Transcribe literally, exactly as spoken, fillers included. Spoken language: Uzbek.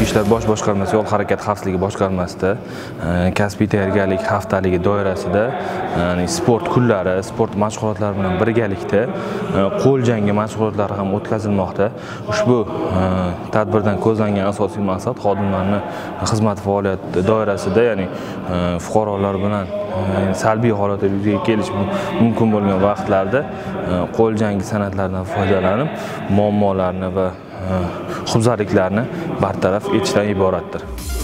ishlar bosh boshqarmasi yo'l harakati xavfsizligi boshqarmasida kasbiy tayyorgarlik haftaligi doirasida sport kunlari, sport mashg'ulotlari bilan birgalikda qo'l jangi mashg'ulotlari ham o'tkazilmoqda. Ushbu tadbirdan ko'zlangan asosiy maqsad xodimlarni xizmat faoliyati doirasida, ya'ni fuqarolar bilan salbiy holatda yuzaga kelish mumkin bo'lgan vaqtlarda qo'l jangi san'atlaridan foydalanib muammolarni va huzursizliklarni bartaraf etishdan iboratdir.